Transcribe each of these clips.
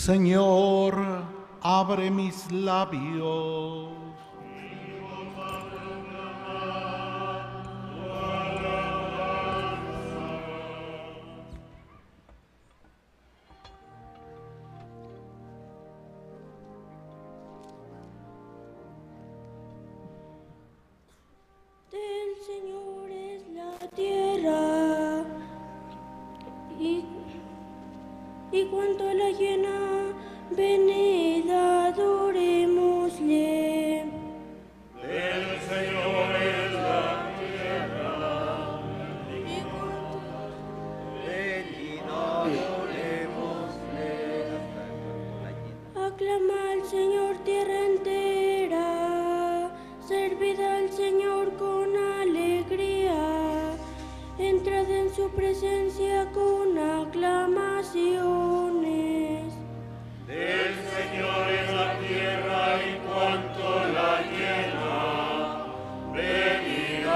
Señor, abre mis labios. Del Señor es la tierra y cuanto la llena, venid adorémosle. Del Señor es la tierra Y cuanto venid adorémosle. aclama al Señor tierra entera, servid al Señor con alegría, entrad en su presencia con aclamaciones. Del Señor es la tierra y cuanto la llena, venid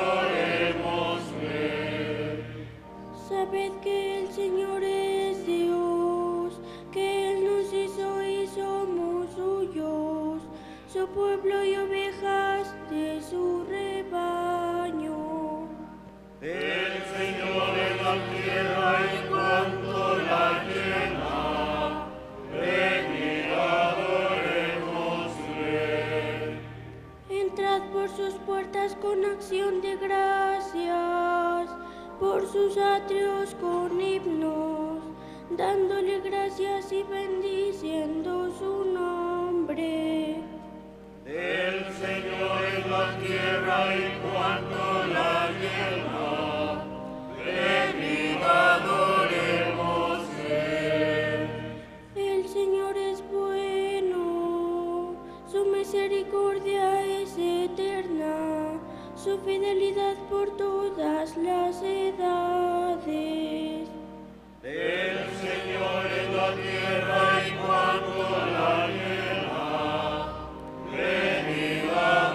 adorémosle. Sabed que el Señor es Dios, que Él nos hizo y somos suyos, su pueblo y ovejas de su rebaño. Del Señor es la tierra y cuanto la llena, venid adorémosle. Entrad por sus puertas con acción de gracias, por sus atrios con himnos, dándole gracias y bendiciendo su nombre. Del Señor es la tierra y cuanto la llena, venid adorémosle. El Señor es bueno, su misericordia es eterna, su fidelidad por todas las edades. Del Señor es la tierra y cuanto la llena, venid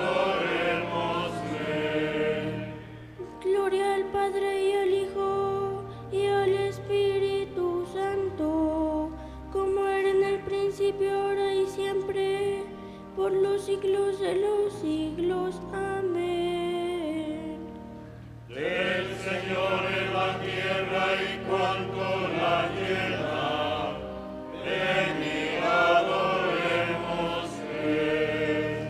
adorémosle. Gloria al Padre y al Hijo y al Espíritu Santo, como era en el principio, ahora y siempre, por los siglos de los siglos. Amén. Del Señor es la tierra y cuanto la llena, venid adorémosle.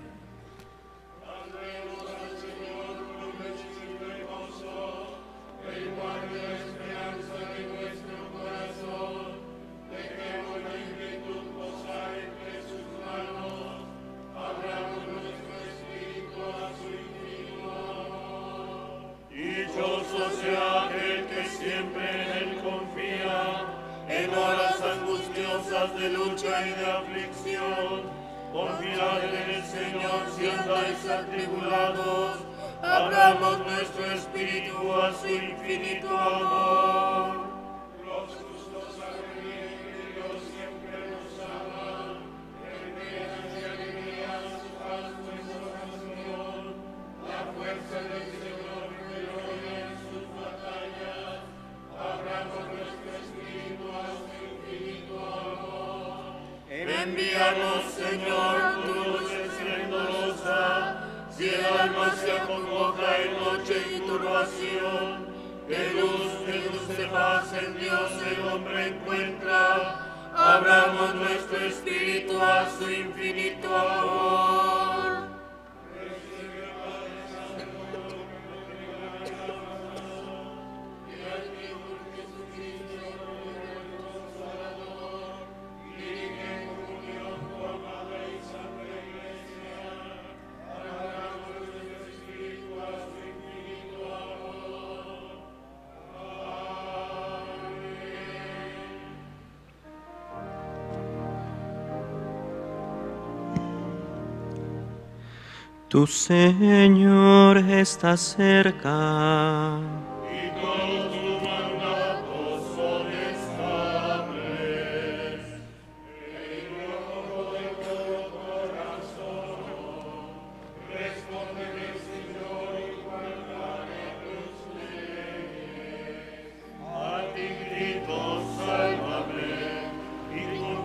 Cantemos al Señor con un bendecido y gozo, el cual es la esperanza de nuestro corazón. Dejemos la inquietud posar entre sus manos, abramos nuestro espíritu a su infinito amor. Dichoso sea aquel que siempre en él confía, en horas angustiosas de lucha y de aflicción. Confiad en el Señor si andáis atribulados, abramos nuestro espíritu a su infinito amor. Los justos saben bien que Dios siempre nos ama, en penas y alegrías su paz nuestra oración. La fuerza del Señor gloria en sus batallas, abramos nuestro espíritu a su infinito amor. Envíanos, Señor, tu luz esplendorosa, si el alma se acongoja en noche y turbación, de luz de paz en Dios el hombre encuentra, abramos nuestro espíritu a su infinito amor. Tu Señor está cerca. Y todos tus mandatos son estables. El rojo de todo corazón, respóndeme, Señor, y guardaré tus leyes. A ti grito, sálvame, y con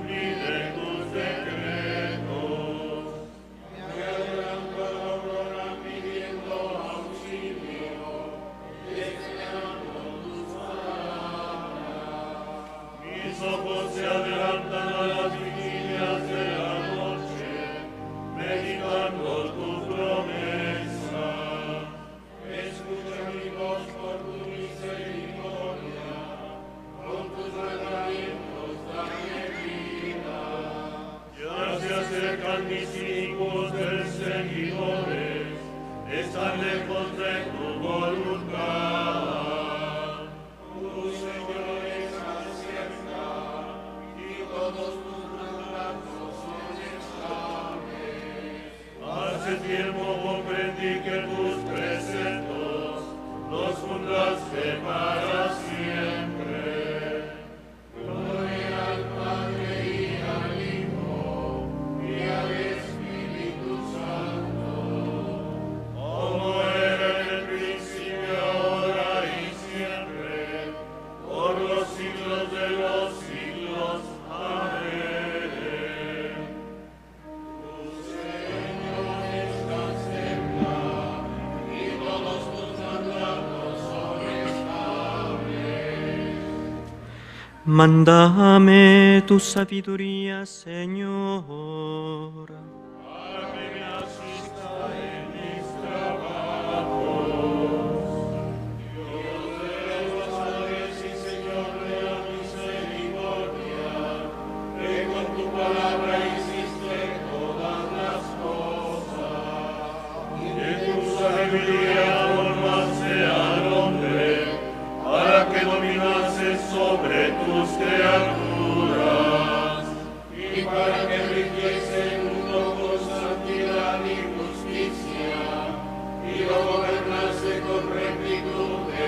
mis hijos perseguidores están lejos de tu voluntad. Tu Señor está cerca y todos tus mandatos son estables. Hace tiempo comprendí que tus preceptos los fundaste para siempre. Gloria al Padre y al Hijo y al Espíritu Santo, como era en el principio, ahora y siempre, por los siglos de los siglos. Amén. Tu Señor está cerca y todos tus mandatos son estables. Mándame tu sabiduría, Señor. Para que me asista en mis trabajos. Dios de los padres y Señor de la misericordia, que con tu palabra hiciste todas las cosas, y de tu sabiduría formaste al hombre, para que dominase sobre tus criaturas, y para que rigiese el mundo con santidad y justicia, y lo gobernase con rectitud de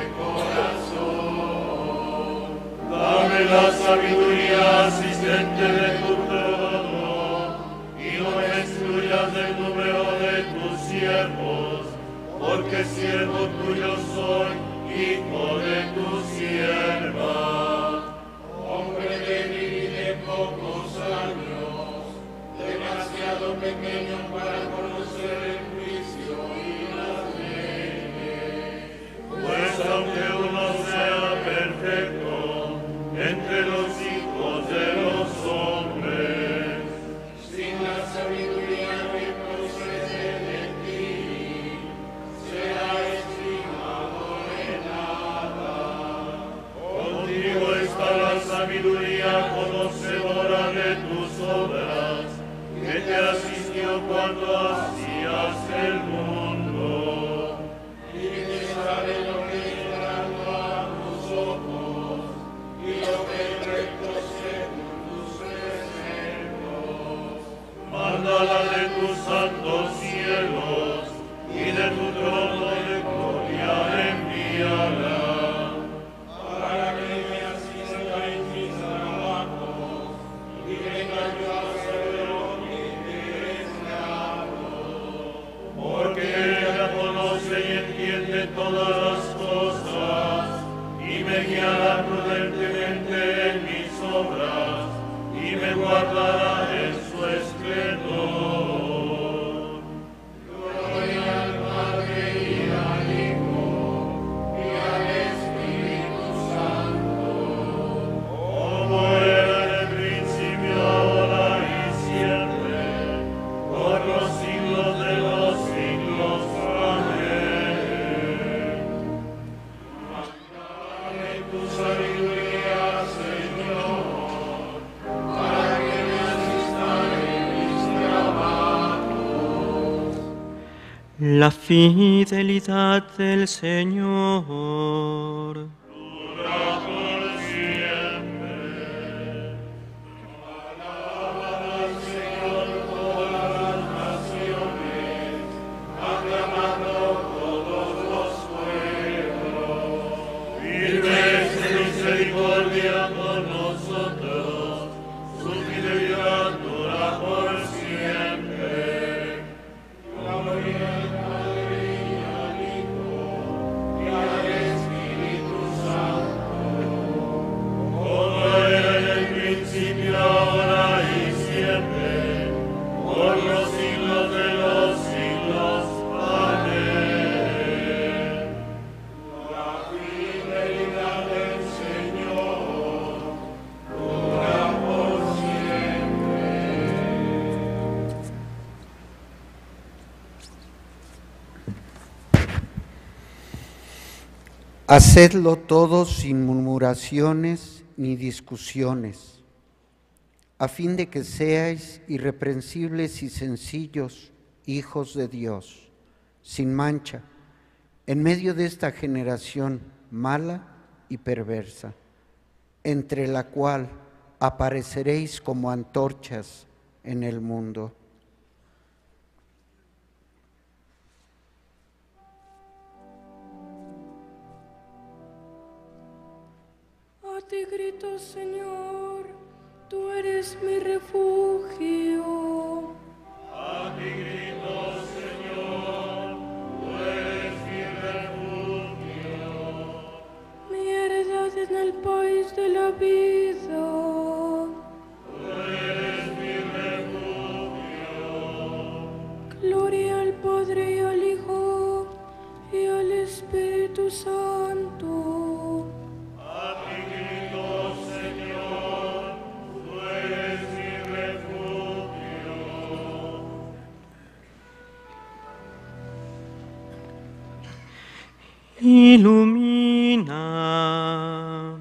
corazón. Dame la sabiduría asistente de tu trono, y no me excluyas del número de tus siervos, porque siervo tuyo soy, hijo de tu sierva. Hombre débil y de pocos años, demasiado pequeño para conocer el juicio y las leyes. Pues aunque uno sea perfecto entre los hijos de los hombres, sin la sabiduría que procede de ti, será estimado en nada. Contigo está la sabiduría conocedora de tus obras, que te asistió cuando hacías el mundo, y que sabe lo que es grande a tus ojos, y lo que es recto según tus preceptos. Mándala de tus santos cielos, y de tu trono de gloria envíala, para que me asista en mis trabajos, y venga yo a ser lo que te es dado. Porque ella conoce y entiende todas las cosas, y me guiará prudentemente en mis obras, y me guardará en su esplendor. Gloria al Padre y al Hijo y al Espíritu Santo, como era en el principio, ahora y siempre, por los siglos de los siglos. Amén. Dame tu sabiduría, Señor, para que me asista en mis trabajos. La fidelidad del Señor. Dura por siempre. Alabad al Señor todas las naciones, aclamadlo todos los pueblos. Firme es su misericordia con nosotros, su fidelidad dura por siempre. Gloria al Padre y al Hijo y al Espíritu Santo, como era en el principio, ahora y siempre, por los siglos de los siglos. Amén. La fidelidad del Señor dura por siempre. Hacedlo todo sin murmuraciones ni discusiones. a fin de que seáis irreprensibles y sencillos, hijos de Dios, sin mancha, en medio de esta generación mala y perversa, entre la cual apareceréis como antorchas en el mundo. A ti grito, Señor, tú eres mi refugio. A ti grito, Señor, tú eres mi refugio. Mi heredad en el país de la vida. Tú eres mi refugio. Gloria al Padre y al Hijo y al Espíritu Santo. Ilumina.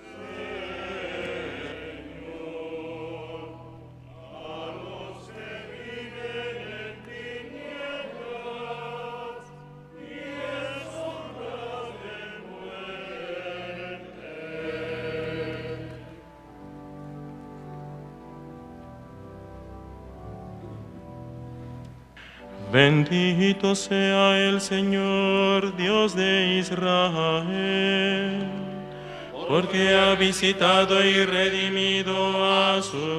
Bendito sea el Señor, Dios de Israel, porque ha visitado y redimido a su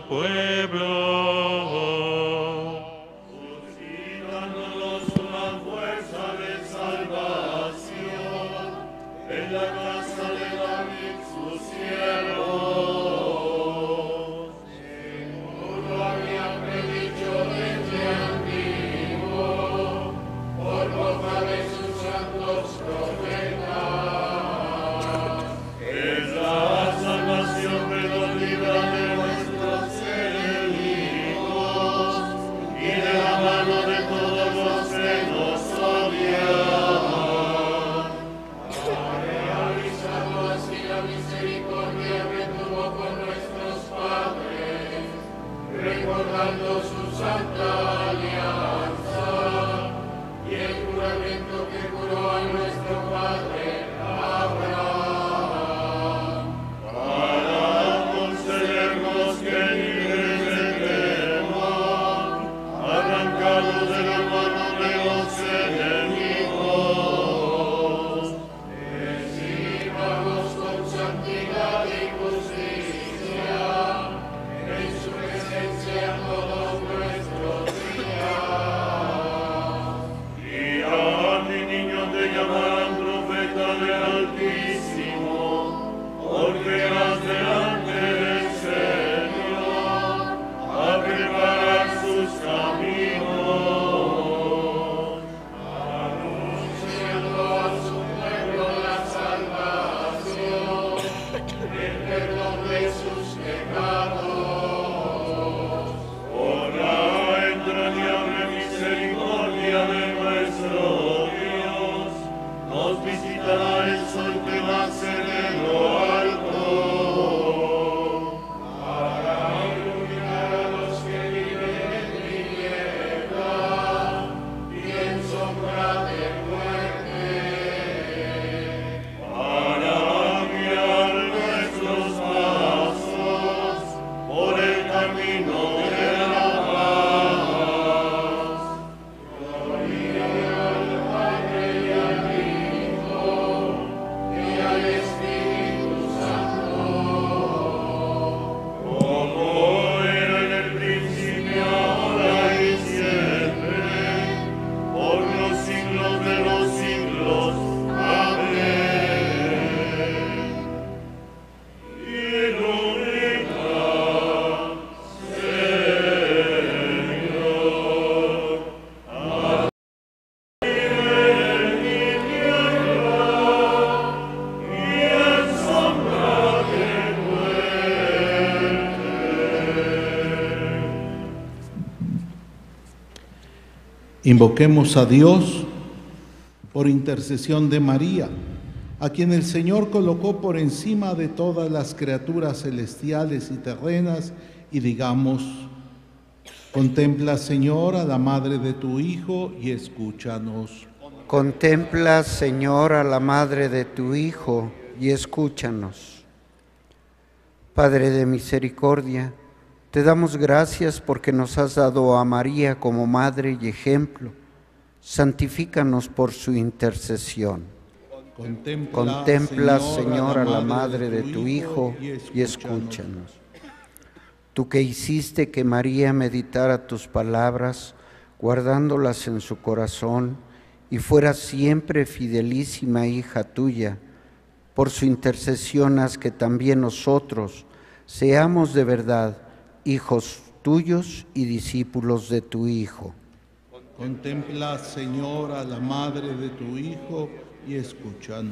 pueblo. Suscitándonos una fuerza de salvación en la casa de David, su siervo. Seguro había predicho desde antiguo por boca de sus santos profetas. Es la salvación que nos libra de nuestros enemigos y de la mano de todos los que nos odian. Ha realizado así la misericordia que tuvo con nuestros padres, recordando su santa alianza y el juramento que juró a nuestro padre Abraham, para concedernos que libres del temor, arrancados de la mano de los enemigos, recibamos con santidad y justicia en su presencia todos nuestros días. Y niños te llamarán profeta del Altísimo, porque vas delante del Señor a preparar sus caminos, anunciando a su pueblo la salvación, el perdón de sus pecados, por la entrañable misericordia de nuestro Dios, nos visitará el sol que nace de lo alto, para iluminar a los que viven en tinieblas y en sombra de muerte, para guiar nuestros pasos por el camino de la paz. Gloria al Padre y al Hijo y al Espíritu Santo, como era en el principio, ahora y siempre, por los siglos de los siglos. Amén. Ilumina, Señor, a ti en tiniebla y en sombra de muerte. Invoquemos a Dios por intercesión de María, a quien el Señor colocó por encima de todas las criaturas celestiales y terrenas y digamos: contempla, Señor, a la madre de tu Hijo y escúchanos. Contempla, Señor, a la madre de tu Hijo y escúchanos. Padre de misericordia, te damos gracias porque nos has dado a María como madre y ejemplo. Santifícanos por su intercesión. Contempla, Señor, a la madre de tu Hijo y escúchanos. Tú que hiciste que María meditara tus palabras, guardándolas en su corazón, y fuera siempre fidelísima hija tuya, por su intercesión haz que también nosotros seamos de verdad hijos tuyos y discípulos de tu Hijo. Contempla, Señor, a la madre de tu Hijo y escúchanos.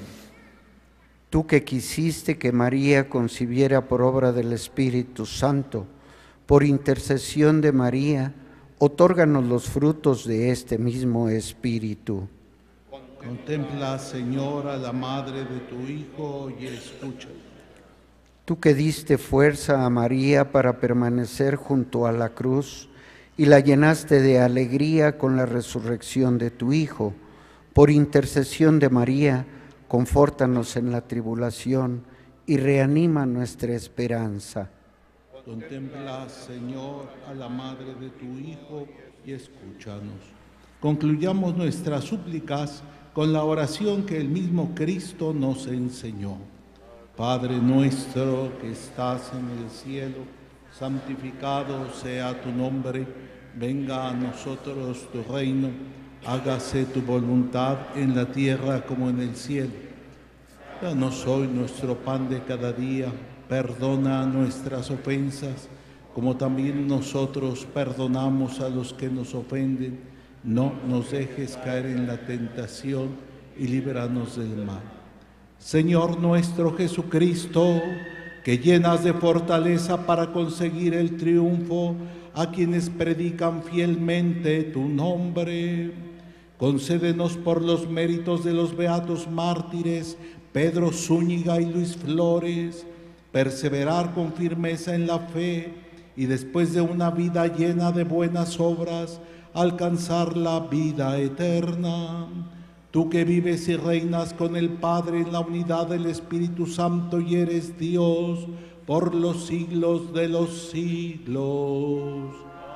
Tú que quisiste que María concibiera por obra del Espíritu Santo, por intercesión de María, otórganos los frutos de este mismo Espíritu. Contempla, Señor, a la madre de tu Hijo y escúchanos. Tú que diste fuerza a María para permanecer junto a la cruz y la llenaste de alegría con la resurrección de tu Hijo, por intercesión de María, confórtanos en la tribulación y reanima nuestra esperanza. Contempla, Señor, a la madre de tu Hijo y escúchanos. Concluyamos nuestras súplicas con la oración que el mismo Cristo nos enseñó. Padre nuestro que estás en el cielo, santificado sea tu nombre, venga a nosotros tu reino, hágase tu voluntad en la tierra como en el cielo. Danos hoy nuestro pan de cada día, perdona nuestras ofensas, como también nosotros perdonamos a los que nos ofenden. No nos dejes caer en la tentación y líbranos del mal. Señor nuestro Jesucristo, que llenas de fortaleza para conseguir el triunfo a quienes predican fielmente tu nombre, concédenos por los méritos de los beatos mártires Pedro Zúñiga y Luis Flores, perseverar con firmeza en la fe y después de una vida llena de buenas obras, alcanzar la vida eterna. Tú que vives y reinas con el Padre en la unidad del Espíritu Santo y eres Dios por los siglos de los siglos.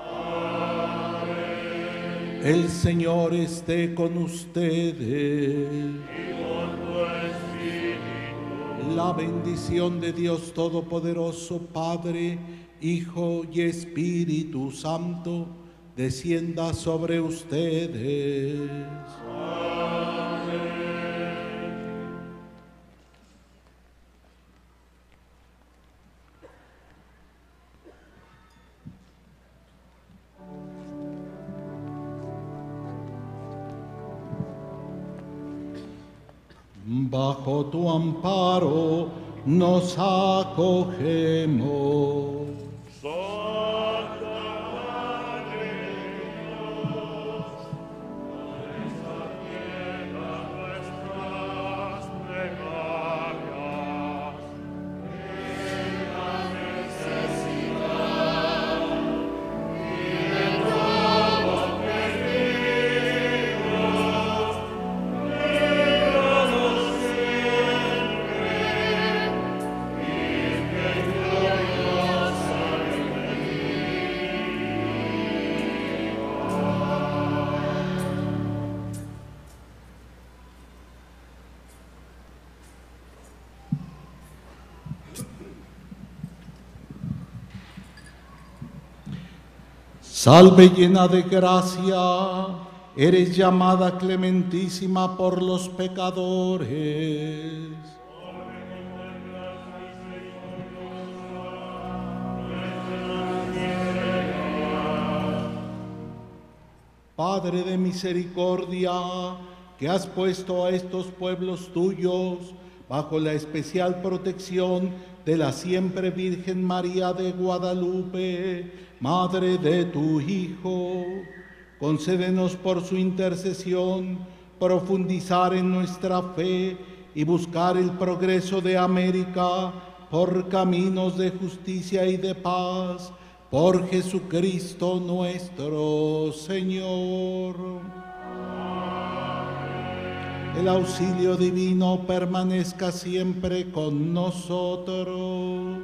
Amén. El Señor esté con ustedes. Y con tu espíritu. La bendición de Dios Todopoderoso, Padre, Hijo y Espíritu Santo, descienda sobre ustedes. Bajo tu amparo nos acogemos. Salve llena de gracia, eres llamada clementísima por los pecadores. Padre de misericordia, que has puesto a estos pueblos tuyos bajo la especial protección de la siempre Virgen María de Guadalupe, Madre de tu Hijo, concédenos por su intercesión profundizar en nuestra fe y buscar el progreso de América por caminos de justicia y de paz, Por Jesucristo nuestro Señor. El auxilio divino permanezca siempre con nosotros.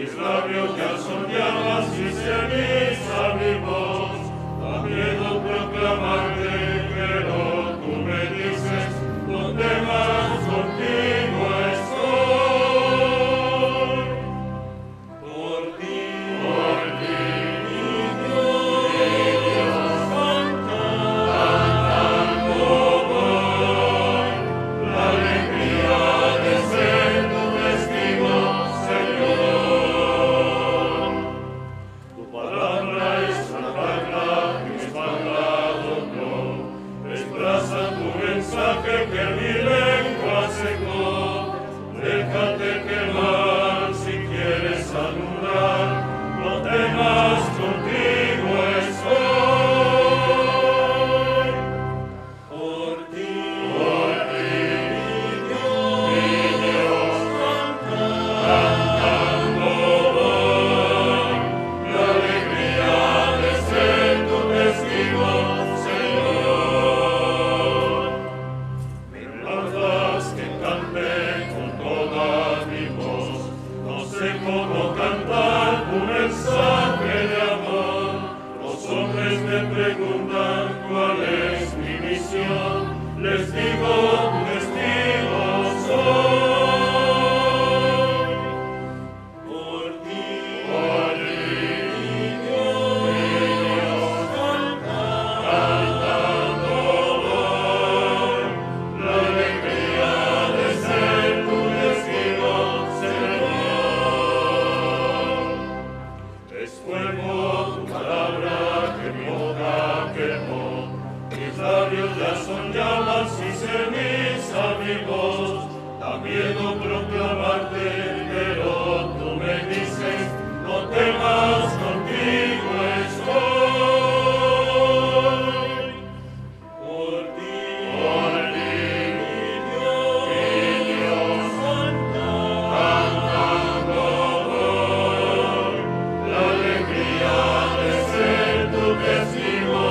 Mis labios ya son llamas y ceniza mi voz. Da miedo proclamarte, pero tú me dices, ¿dónde más contigo estoy? Por ti, mi Dios, cantando voy, la alegría de ser tu testigo, Señor. Tu palabra es una palabra que me has mandado yo, expresa tu mensaje que mi lengua secó. Déjate quemar si quieres alumbrar, no temas, contigo estoy. Por ti, mi Dios, cantando voy, la alegría de ser tu testigo, Señor. Me mandas que cante con toda mi voz, no sé cómo cantar tu mensaje de amor. Los hombres me preguntan cuál es mi misión, les digo, tu testigo soy. Por ti, mi Dios, cantando voy, la alegría de ser tu testigo, Señor. Es fuego tu palabra que mi boca quemó, mis labios ya son llamas y ceniza mi voz. Da miedo proclamarte, pero tú me dices, no temas, contigo estoy. Por ti, mi Dios, cantando voy, la alegría de ser tu testigo,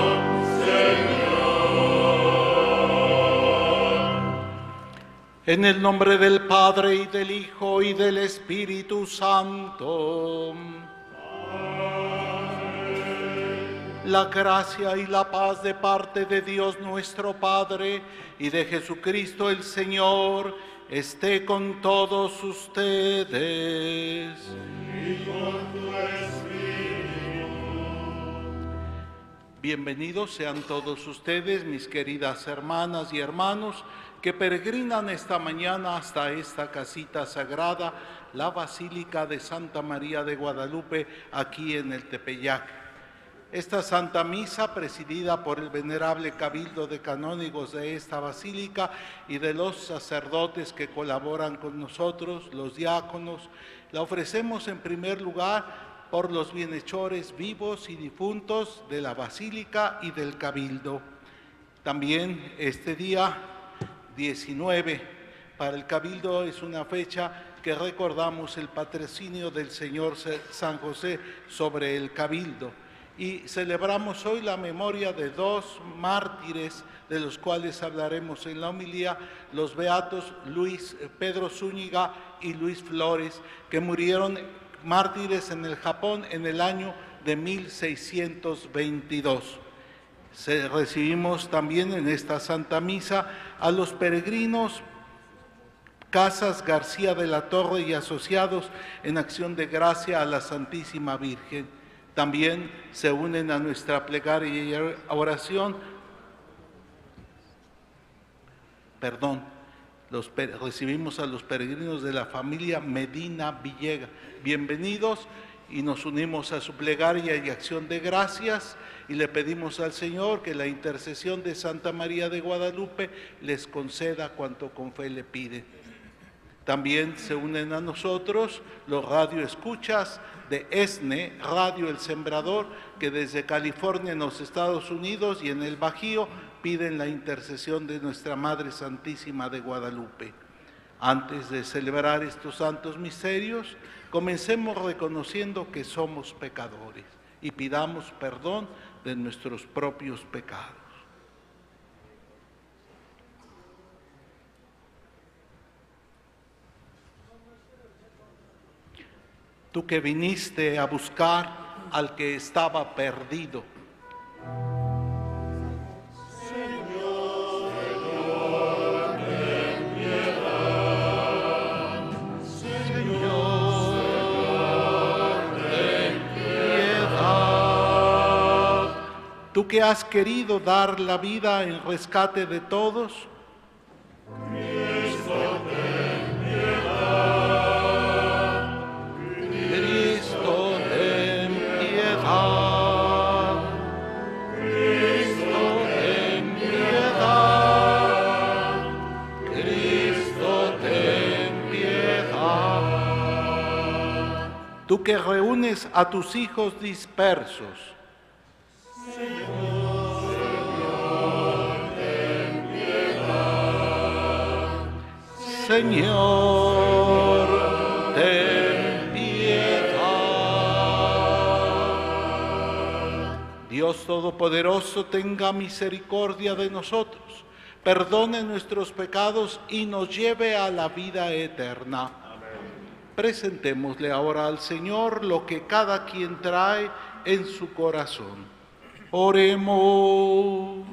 Señor. En el nombre del Padre, y del Hijo, y del Espíritu Santo. La gracia y la paz de parte de Dios nuestro Padre y de Jesucristo el Señor esté con todos ustedes. Bienvenidos sean todos ustedes, mis queridas hermanas y hermanos, que peregrinan esta mañana hasta esta casita sagrada, la Basílica de Santa María de Guadalupe, aquí en el Tepeyac. Esta Santa Misa, presidida por el venerable Cabildo de Canónigos de esta Basílica y de los sacerdotes que colaboran con nosotros, los diáconos, la ofrecemos en primer lugar por los bienhechores vivos y difuntos de la Basílica y del Cabildo. También este día 19, para el Cabildo es una fecha que recordamos el patrocinio del Señor San José sobre el Cabildo. Y celebramos hoy la memoria de dos mártires, de los cuales hablaremos en la homilía, los beatos Luis Pedro Zúñiga y Luis Flores, que murieron mártires en el Japón en el año de 1622. Recibimos también en esta Santa Misa a los peregrinos Casas García de la Torre y asociados en acción de gracia a la Santísima Virgen. También se unen a nuestra plegaria y oración. Recibimos a los peregrinos de la familia Medina Villegas. Bienvenidos, y nos unimos a su plegaria y acción de gracias y le pedimos al Señor que la intercesión de Santa María de Guadalupe les conceda cuanto con fe le pide. También se unen a nosotros los radioescuchas de ESNE, Radio El Sembrador, que desde California en los Estados Unidos y en el Bajío piden la intercesión de nuestra Madre Santísima de Guadalupe. Antes de celebrar estos santos misterios, comencemos reconociendo que somos pecadores y pidamos perdón de nuestros propios pecados. tú que viniste a buscar al que estaba perdido. Tú que has querido dar la vida en rescate de todos, Cristo, ten piedad. Cristo, ten piedad. Cristo, ten piedad. Cristo, ten piedad. Tú que reúnes a tus hijos dispersos, Señor, ten piedad. Dios Todopoderoso, tenga misericordia de nosotros, perdone nuestros pecados y nos lleve a la vida eterna. Presentémosle ahora al Señor lo que cada quien trae en su corazón. Oremos.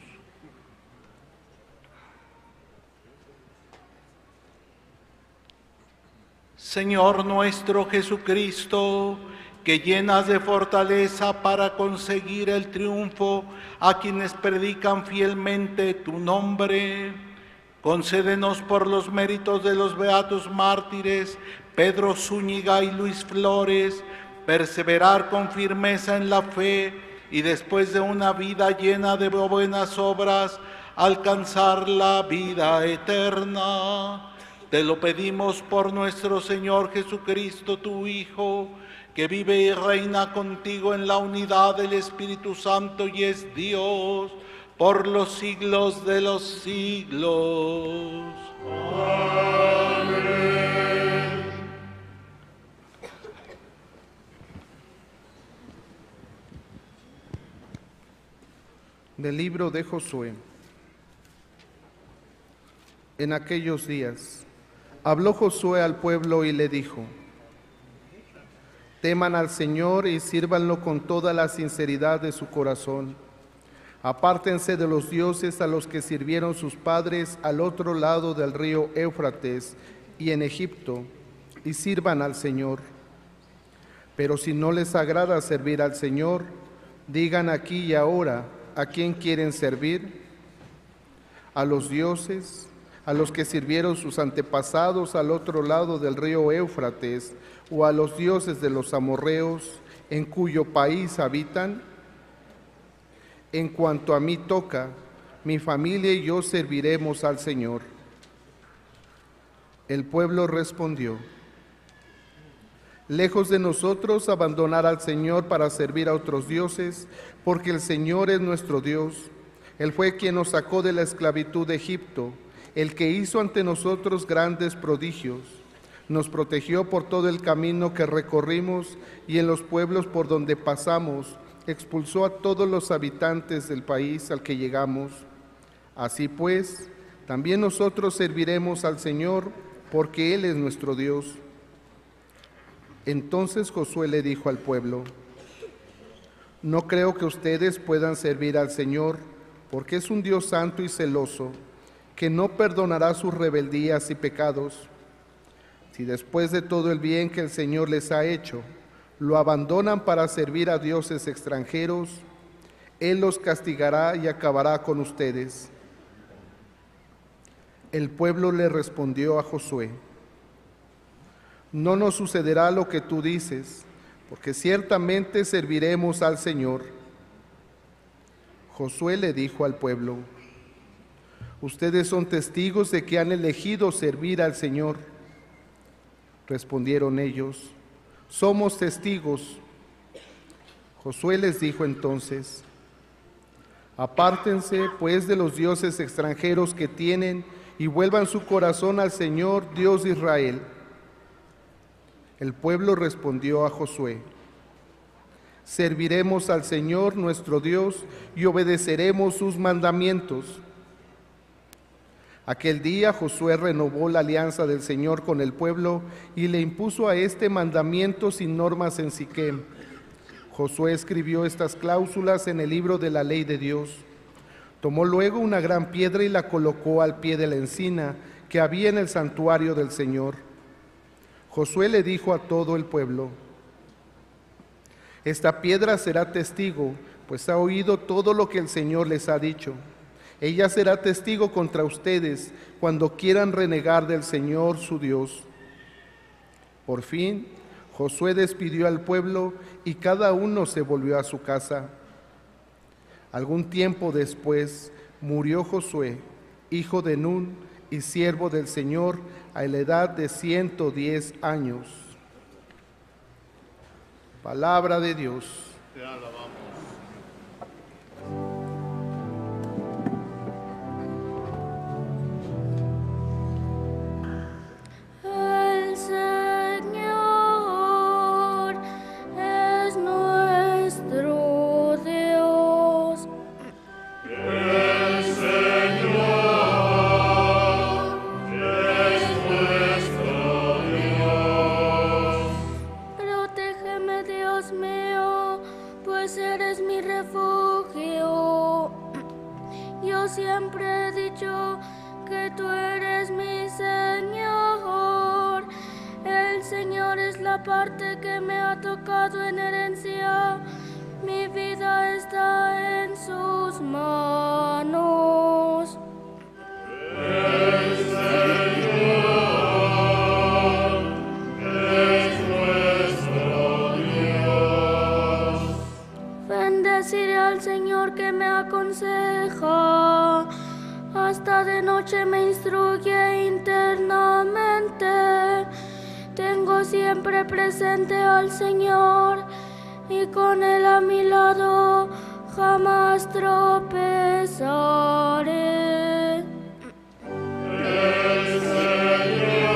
Señor nuestro Jesucristo, que llenas de fortaleza para conseguir el triunfo a quienes predican fielmente tu nombre, concédenos por los méritos de los beatos mártires Pedro Zúñiga y Luis Flores, perseverar con firmeza en la fe y después de una vida llena de buenas obras, alcanzar la vida eterna. Te lo pedimos por nuestro Señor Jesucristo, tu Hijo, que vive y reina contigo en la unidad del Espíritu Santo y es Dios por los siglos de los siglos. Amén. Del libro de Josué. En aquellos días habló Josué al pueblo y le dijo: teman al Señor y sírvanlo con toda la sinceridad de su corazón. Apártense de los dioses a los que sirvieron sus padres al otro lado del río Éufrates y en Egipto, y sirvan al Señor. Pero si no les agrada servir al Señor, digan aquí y ahora a quién quieren servir: a los dioses a los que sirvieron sus antepasados al otro lado del río Éufrates, o a los dioses de los amorreos en cuyo país habitan. En cuanto a mí toca, mi familia y yo serviremos al Señor. El pueblo respondió: lejos de nosotros abandonar al Señor para servir a otros dioses, porque el Señor es nuestro Dios. Él fue quien nos sacó de la esclavitud de Egipto, el que hizo ante nosotros grandes prodigios. Nos protegió por todo el camino que recorrimos y en los pueblos por donde pasamos, expulsó a todos los habitantes del país al que llegamos. Así pues, también nosotros serviremos al Señor, porque Él es nuestro Dios. Entonces Josué le dijo al pueblo: no creo que ustedes puedan servir al Señor, porque es un Dios santo y celoso, que no perdonará sus rebeldías y pecados. Si después de todo el bien que el Señor les ha hecho, lo abandonan para servir a dioses extranjeros, Él los castigará y acabará con ustedes. El pueblo le respondió a Josué: no nos sucederá lo que tú dices, porque ciertamente serviremos al Señor. Josué le dijo al pueblo: ustedes son testigos de que han elegido servir al Señor. Respondieron ellos: somos testigos. Josué les dijo entonces: apártense pues de los dioses extranjeros que tienen y vuelvan su corazón al Señor, Dios de Israel. El pueblo respondió a Josué: serviremos al Señor nuestro Dios y obedeceremos sus mandamientos. Aquel día Josué renovó la alianza del Señor con el pueblo y le impuso a este mandamientos y normas en Siquem. Josué escribió estas cláusulas en el libro de la ley de Dios. Tomó luego una gran piedra y la colocó al pie de la encina que había en el santuario del Señor. Josué le dijo a todo el pueblo: esta piedra será testigo, pues ha oído todo lo que el Señor les ha dicho. Ella será testigo contra ustedes cuando quieran renegar del Señor su Dios. Por fin, Josué despidió al pueblo y cada uno se volvió a su casa. Algún tiempo después murió Josué, hijo de Nun y siervo del Señor, a la edad de 110 años. Palabra de Dios. Te alabamos. El Señor es nuestro Dios. El Señor es nuestro Dios. Protégeme, Dios mío, pues eres mi refugio. Yo siempre he dicho que tú eres mi Señor. El Señor es la parte que me ha tocado en herencia. Mi vida está en sus manos. El Señor es nuestro Dios. Bendeciré al Señor que me aconseja. Hasta de noche me instruye internamente. Tengo siempre presente al Señor y con Él a mi lado jamás tropezaré. El Señor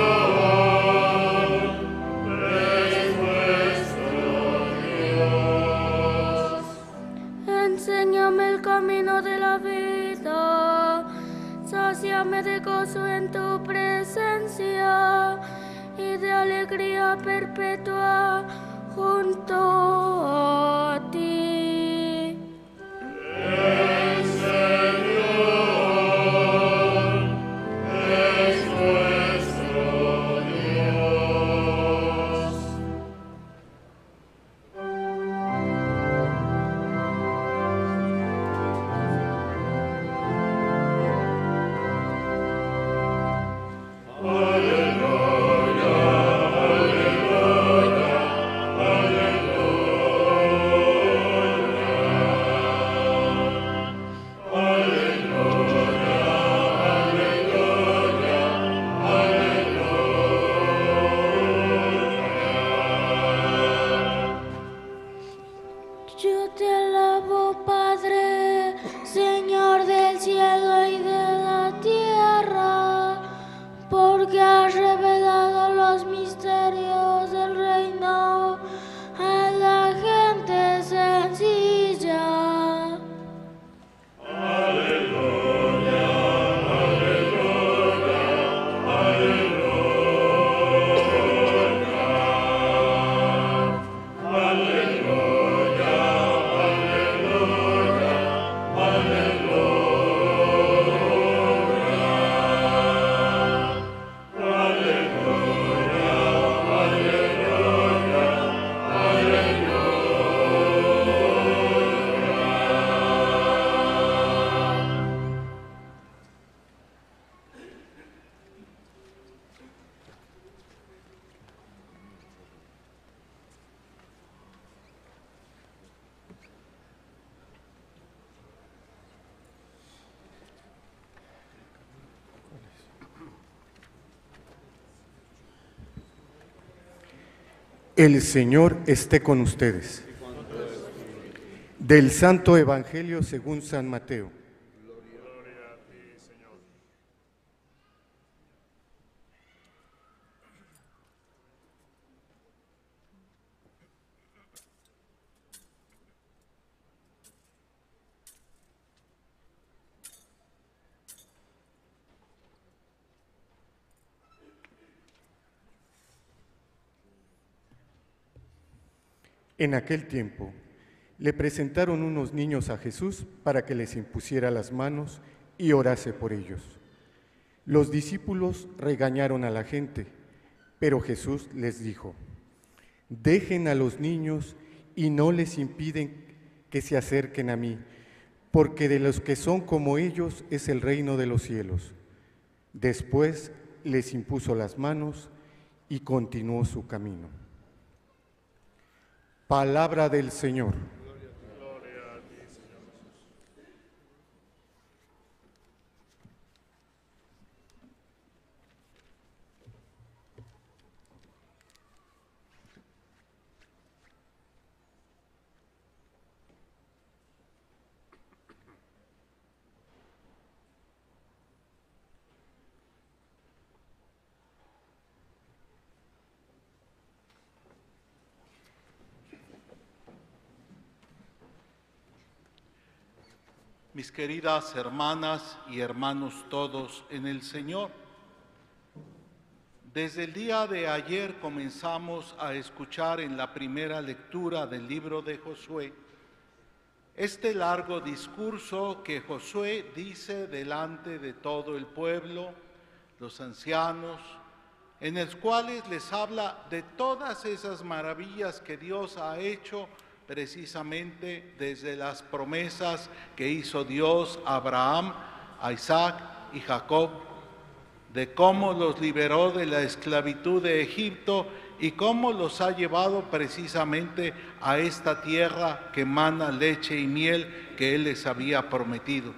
es nuestro Dios. Enséñame el camino de la vida, sáciame de gozo en tu presencia y de alegría perpetua junto a ti. El Señor es nuestro Dios. Yo te alabo, Padre, Señor del cielo y de la tierra, porque has revelado los misterios del reino a la gente sencilla. El Señor esté con ustedes. Del Santo Evangelio según San Mateo. En aquel tiempo, le presentaron unos niños a Jesús para que les impusiera las manos y orase por ellos. Los discípulos regañaron a la gente, pero Jesús les dijo: «Dejen a los niños y no les impiden que se acerquen a mí, porque de los que son como ellos es el reino de los cielos». Después les impuso las manos y continuó su camino. Palabra del Señor. Mis queridas hermanas y hermanos todos en el Señor, desde el día de ayer comenzamos a escuchar en la primera lectura del libro de Josué este largo discurso que Josué dice delante de todo el pueblo, los ancianos, en los cuales les habla de todas esas maravillas que Dios ha hecho precisamente desde las promesas que hizo Dios a Abraham, a Isaac y Jacob, de cómo los liberó de la esclavitud de Egipto y cómo los ha llevado precisamente a esta tierra que mana leche y miel que Él les había prometido.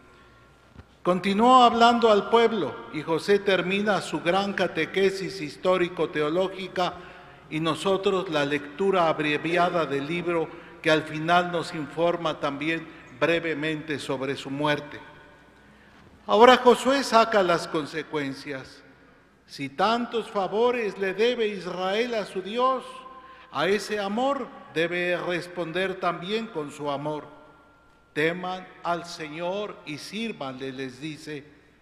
Continuó hablando al pueblo y José termina su gran catequesis histórico-teológica y nosotros la lectura abreviada del libro que al final nos informa también brevemente sobre su muerte. Ahora Josué saca las consecuencias. Si tantos favores le debe Israel a su Dios, a ese amor debe responder también con su amor. Teman al Señor y sírvanle, les dice.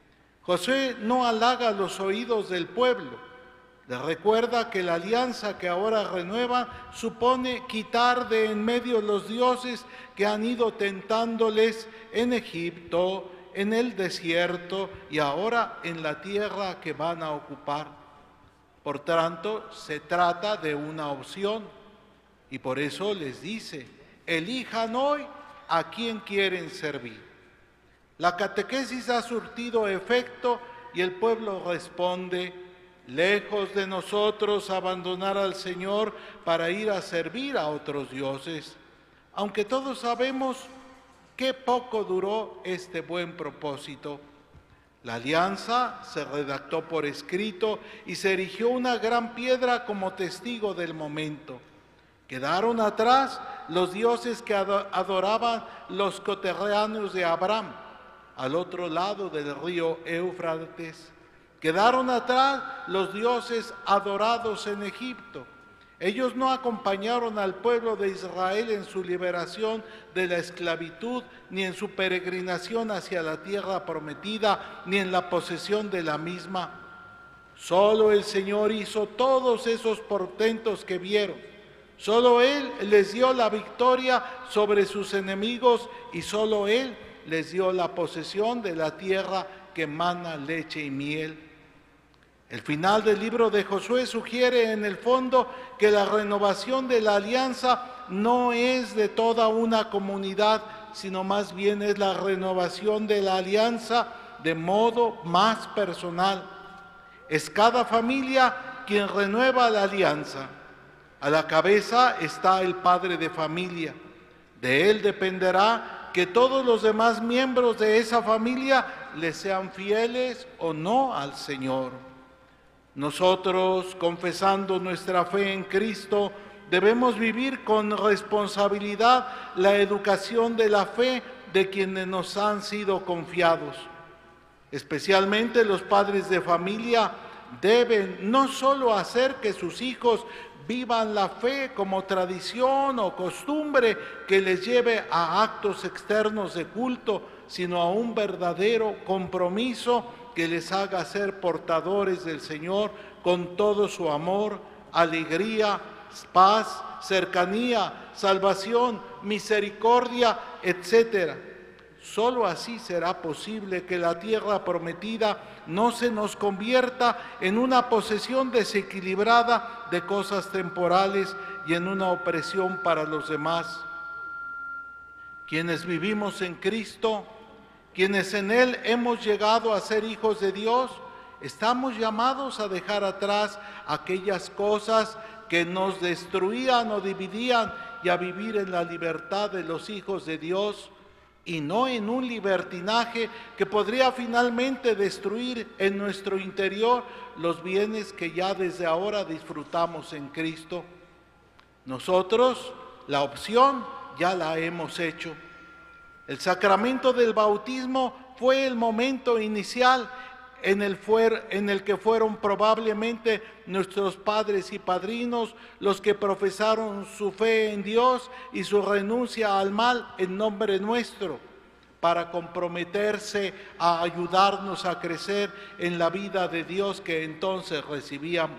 Josué no halaga los oídos del pueblo. Les recuerda que la alianza que ahora renueva supone quitar de en medio los dioses que han ido tentándoles en Egipto, en el desierto y ahora en la tierra que van a ocupar. Por tanto, se trata de una opción y por eso les dice: elijan hoy a quién quieren servir. La catequesis ha surtido efecto y el pueblo responde: lejos de nosotros abandonar al Señor para ir a servir a otros dioses, aunque todos sabemos qué poco duró este buen propósito. La alianza se redactó por escrito y se erigió una gran piedra como testigo del momento. Quedaron atrás los dioses que adoraban los coterráneos de Abraham, al otro lado del río Éufrates. Quedaron atrás los dioses adorados en Egipto. Ellos no acompañaron al pueblo de Israel en su liberación de la esclavitud, ni en su peregrinación hacia la tierra prometida, ni en la posesión de la misma. Solo el Señor hizo todos esos portentos que vieron. Solo Él les dio la victoria sobre sus enemigos y solo Él les dio la posesión de la tierra que mana leche y miel. El final del libro de Josué sugiere en el fondo que la renovación de la alianza no es de toda una comunidad, sino más bien es la renovación de la alianza de modo más personal. Es cada familia quien renueva la alianza. A la cabeza está el padre de familia. De él dependerá que todos los demás miembros de esa familia le sean fieles o no al Señor. Nosotros, confesando nuestra fe en Cristo, debemos vivir con responsabilidad la educación de la fe de quienes nos han sido confiados. Especialmente los padres de familia deben no solo hacer que sus hijos vivan la fe como tradición o costumbre que les lleve a actos externos de culto, sino a un verdadero compromiso que les haga ser portadores del Señor con todo su amor, alegría, paz, cercanía, salvación, misericordia, etc. Solo así será posible que la tierra prometida no se nos convierta en una posesión desequilibrada de cosas temporales y en una opresión para los demás. Quienes vivimos en Cristo, quienes en Él hemos llegado a ser hijos de Dios, estamos llamados a dejar atrás aquellas cosas que nos destruían o dividían y a vivir en la libertad de los hijos de Dios y no en un libertinaje que podría finalmente destruir en nuestro interior los bienes que ya desde ahora disfrutamos en Cristo. Nosotros, la opción ya la hemos hecho. El sacramento del bautismo fue el momento inicial en el que fueron probablemente nuestros padres y padrinos los que profesaron su fe en Dios y su renuncia al mal en nombre nuestro, para comprometerse a ayudarnos a crecer en la vida de Dios que entonces recibíamos.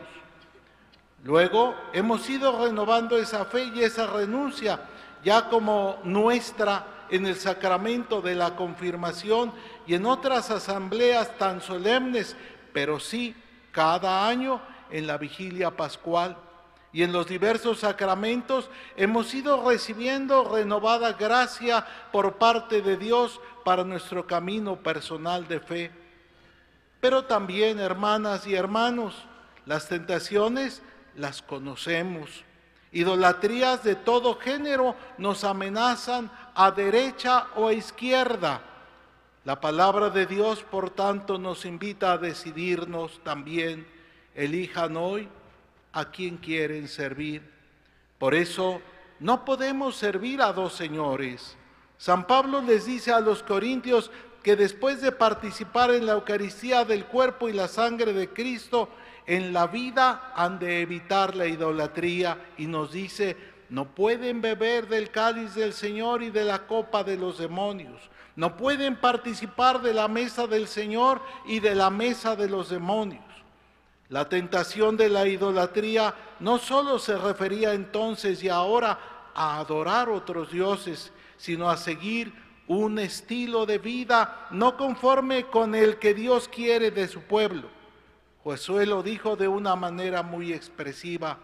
Luego hemos ido renovando esa fe y esa renuncia ya como nuestra en el sacramento de la confirmación y en otras asambleas tan solemnes, pero sí cada año en la vigilia pascual. Y en los diversos sacramentos hemos ido recibiendo renovada gracia por parte de Dios para nuestro camino personal de fe. Pero también, hermanas y hermanos, las tentaciones las conocemos. Idolatrías de todo género nos amenazan a derecha o a izquierda. La palabra de Dios, por tanto, nos invita a decidirnos también. Elijan hoy a quién quieren servir. Por eso, no podemos servir a dos señores. San Pablo les dice a los corintios que después de participar en la Eucaristía del cuerpo y la sangre de Cristo, en la vida han de evitar la idolatría, y nos dice, no pueden beber del cáliz del Señor y de la copa de los demonios, no pueden participar de la mesa del Señor y de la mesa de los demonios. La tentación de la idolatría no solo se refería entonces y ahora a adorar otros dioses, sino a seguir un estilo de vida no conforme con el que Dios quiere de su pueblo. Josué lo dijo de una manera muy expresiva.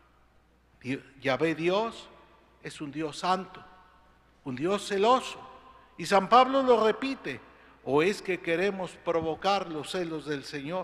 Yahvé Dios es un Dios santo, un Dios celoso. Y San Pablo lo repite, ¿o es que queremos provocar los celos del Señor?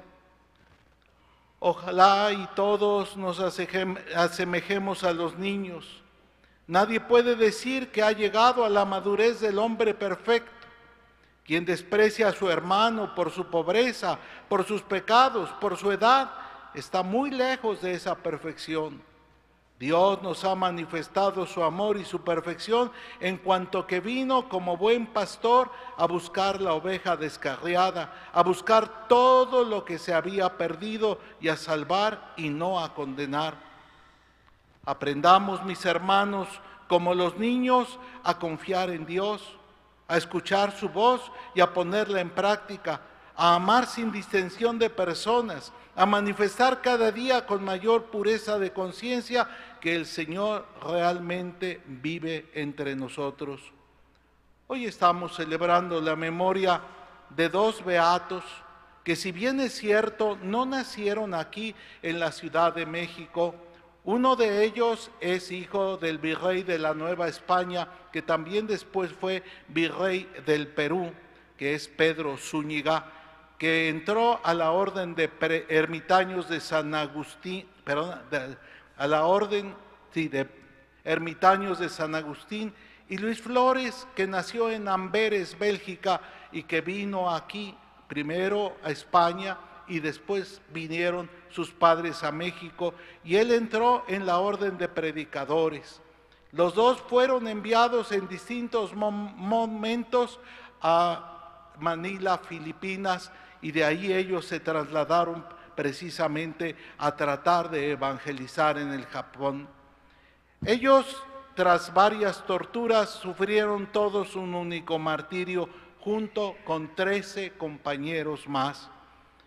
Ojalá y todos nos asemejemos a los niños. Nadie puede decir que ha llegado a la madurez del hombre perfecto. Quien desprecia a su hermano por su pobreza, por sus pecados, por su edad, está muy lejos de esa perfección. Dios nos ha manifestado su amor y su perfección en cuanto que vino como buen pastor a buscar la oveja descarriada, a buscar todo lo que se había perdido y a salvar y no a condenar. Aprendamos, mis hermanos, como los niños, a confiar en Dios, a escuchar su voz y a ponerla en práctica, a amar sin distinción de personas, a manifestar cada día con mayor pureza de conciencia que el Señor realmente vive entre nosotros. Hoy estamos celebrando la memoria de dos beatos que, si bien es cierto, no nacieron aquí en la Ciudad de México. Uno de ellos es hijo del virrey de la Nueva España, que también después fue virrey del Perú, que es Pedro Zúñiga, que entró a la orden de ermitaños de San Agustín, a la orden de ermitaños de San Agustín, y Luis Flores, que nació en Amberes, Bélgica, y que vino aquí primero a España y después vinieron sus padres a México, y él entró en la orden de predicadores. Los dos fueron enviados en distintos momentos a Manila, Filipinas, y de ahí ellos se trasladaron precisamente a tratar de evangelizar en el Japón. Ellos, tras varias torturas, sufrieron todos un único martirio junto con 13 compañeros más.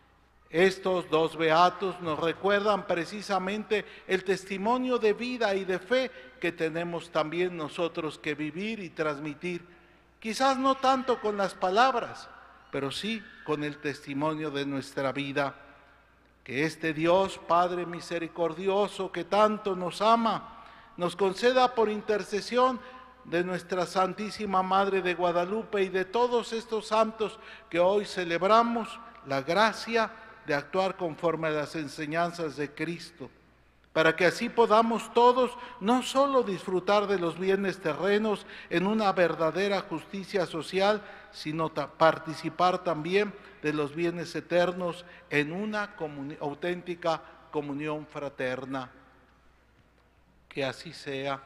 Estos dos beatos nos recuerdan precisamente el testimonio de vida y de fe que tenemos también nosotros que vivir y transmitir, quizás no tanto con las palabras, pero sí con el testimonio de nuestra vida. Que este Dios, Padre misericordioso, que tanto nos ama, nos conceda por intercesión de nuestra Santísima Madre de Guadalupe y de todos estos santos que hoy celebramos, la gracia de actuar conforme a las enseñanzas de Cristo, para que así podamos todos no solo disfrutar de los bienes terrenos en una verdadera justicia social, sino participar también de los bienes eternos en una auténtica comunión fraterna. Que así sea.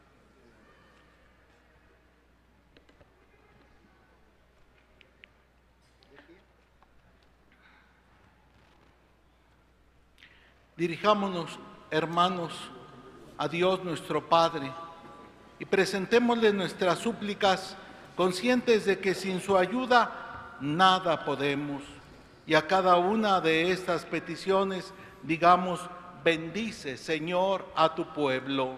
Dirijámonos, hermanos, a Dios nuestro Padre y presentémosle nuestras súplicas, conscientes de que sin su ayuda nada podemos. Y a cada una de estas peticiones digamos: bendice, Señor, a tu pueblo.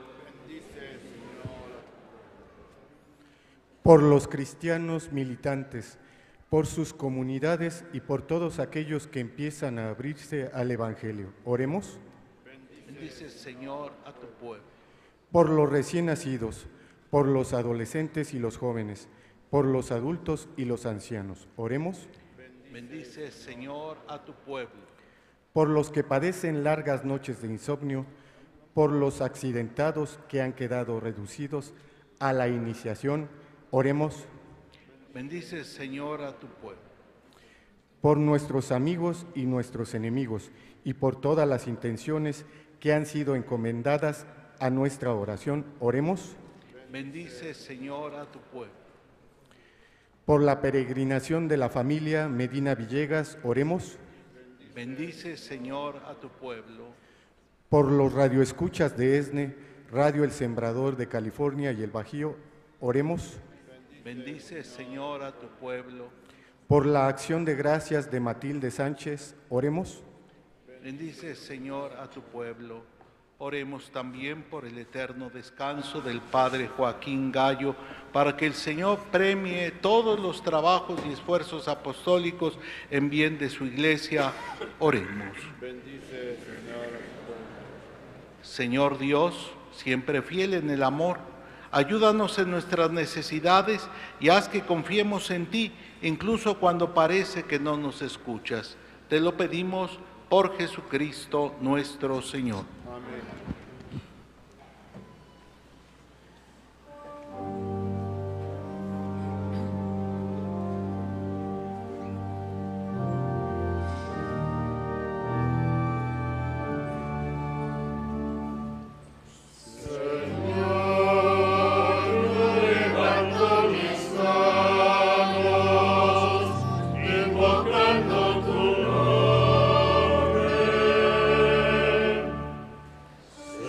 Por los cristianos militantes, por sus comunidades y por todos aquellos que empiezan a abrirse al Evangelio. Oremos. Bendice, Señor, a tu pueblo. Por los recién nacidos, por los adolescentes y los jóvenes, por los adultos y los ancianos. Oremos. Bendice, Señor, a tu pueblo. Por los que padecen largas noches de insomnio, por los accidentados que han quedado reducidos a la iniciación. Oremos. Bendice, Señor, a tu pueblo. Por nuestros amigos y nuestros enemigos, y por todas las intenciones que han sido encomendadas a nuestra oración. Oremos. Bendice, Señor, a tu pueblo. Por la peregrinación de la familia Medina Villegas. Oremos. Bendice, Señor, a tu pueblo. Por los radioescuchas de ESNE, Radio El Sembrador de California y El Bajío. Oremos. Bendice, Señor, a tu pueblo. Por la acción de gracias de Matilde Sánchez. Oremos. Bendice, Señor, a tu pueblo. Oremos también por el eterno descanso del Padre Joaquín Gallo, para que el Señor premie todos los trabajos y esfuerzos apostólicos en bien de su Iglesia. Oremos. Bendice, Señor. Señor Dios, siempre fiel en el amor, ayúdanos en nuestras necesidades y haz que confiemos en ti, incluso cuando parece que no nos escuchas. Te lo pedimos por Jesucristo nuestro Señor. Amén. Señor,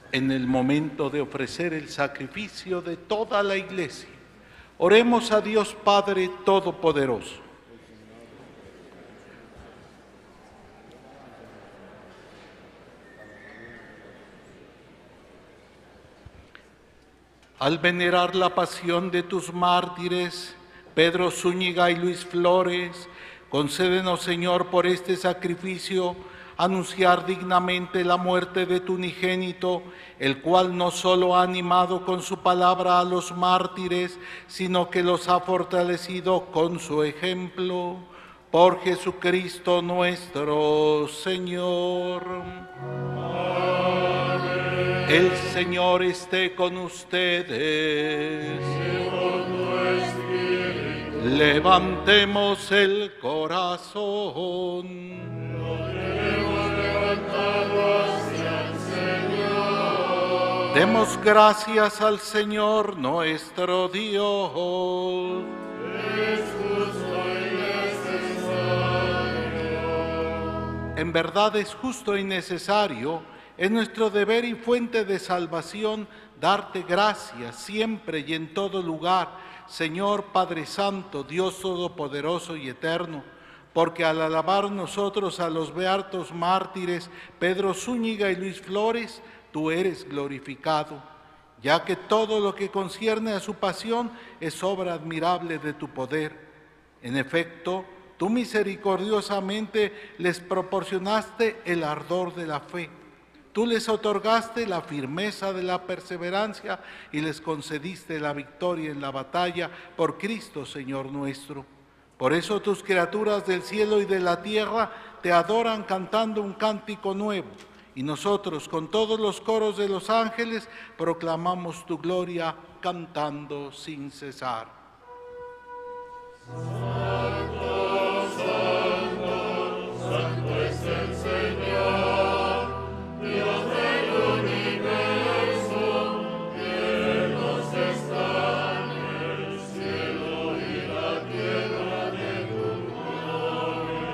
en el momento de ofrecer el sacrificio de toda la Iglesia, oremos a Dios Padre Todopoderoso. Al venerar la pasión de tus mártires, Pedro Zúñiga y Luis Flores, concédenos, Señor, por este sacrificio, anunciar dignamente la muerte de tu unigénito, el cual no solo ha animado con su palabra a los mártires, sino que los ha fortalecido con su ejemplo. Por Jesucristo nuestro Señor. Amén. El Señor esté con ustedes. Y con tu espíritu. Levantemos el corazón. Demos gracias al Señor nuestro Dios. Es justo y necesario. En verdad es justo y necesario, es nuestro deber y fuente de salvación, darte gracias siempre y en todo lugar, Señor Padre Santo, Dios Todopoderoso y Eterno, porque al alabar nosotros a los beatos mártires Pedro Zúñiga y Luis Flores, tú eres glorificado, ya que todo lo que concierne a su pasión es obra admirable de tu poder. En efecto, tú misericordiosamente les proporcionaste el ardor de la fe. Tú les otorgaste la firmeza de la perseverancia y les concediste la victoria en la batalla por Cristo, Señor nuestro. Por eso tus criaturas del cielo y de la tierra te adoran cantando un cántico nuevo. Y nosotros, con todos los coros de los ángeles, proclamamos tu gloria cantando sin cesar. Santo, santo, santo es el Señor, Dios del universo, llenos están el cielo y la tierra de tu gloria.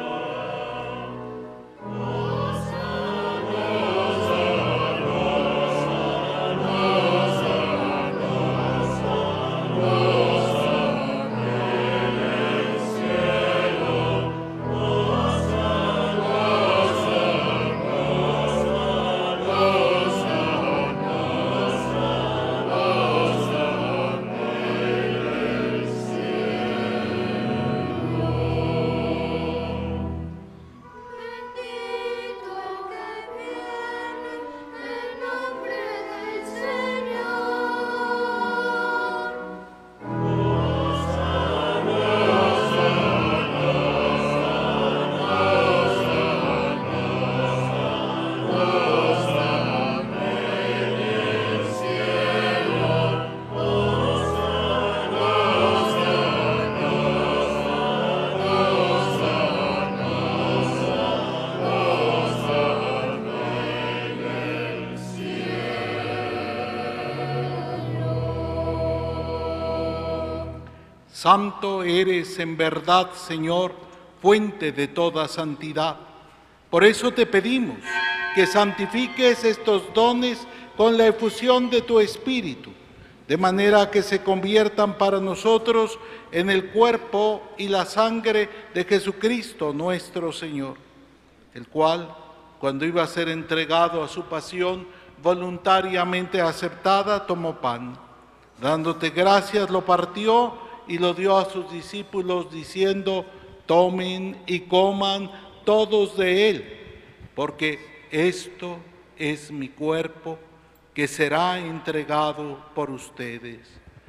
Santo eres en verdad, Señor, fuente de toda santidad. Por eso te pedimos que santifiques estos dones con la efusión de tu Espíritu, de manera que se conviertan para nosotros en el cuerpo y la sangre de Jesucristo nuestro Señor, el cual, cuando iba a ser entregado a su pasión voluntariamente aceptada, tomó pan. Dándote gracias, lo partió y lo dio a sus discípulos, diciendo: tomen y coman todos de él, porque esto es mi cuerpo, que será entregado por ustedes.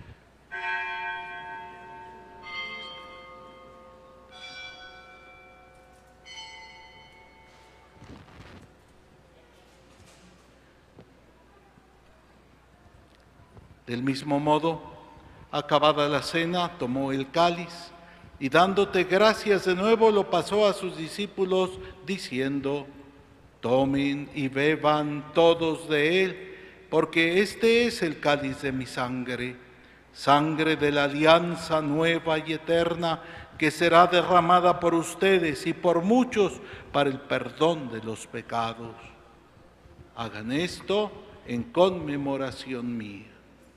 Del mismo modo, acabada la cena, tomó el cáliz y dándote gracias de nuevo lo pasó a sus discípulos diciendo: tomen y beban todos de él, porque este es el cáliz de mi sangre, sangre de la alianza nueva y eterna, que será derramada por ustedes y por muchos para el perdón de los pecados. Hagan esto en conmemoración mía.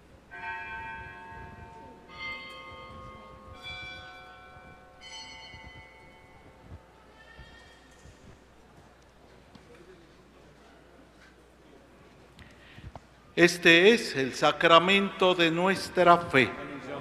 Este es el sacramento de nuestra fe.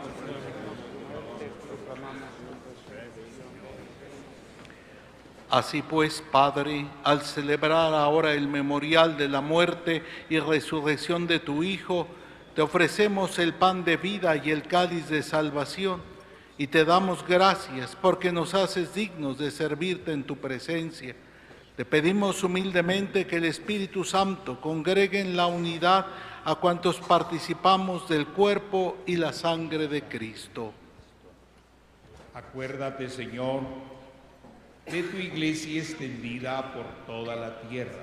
Así pues, Padre, al celebrar ahora el memorial de la muerte y resurrección de tu Hijo, te ofrecemos el pan de vida y el cáliz de salvación, y te damos gracias porque nos haces dignos de servirte en tu presencia. Te pedimos humildemente que el Espíritu Santo congregue en la unidad a cuantos participamos del cuerpo y la sangre de Cristo. Acuérdate, Señor, de tu iglesia extendida por toda la tierra,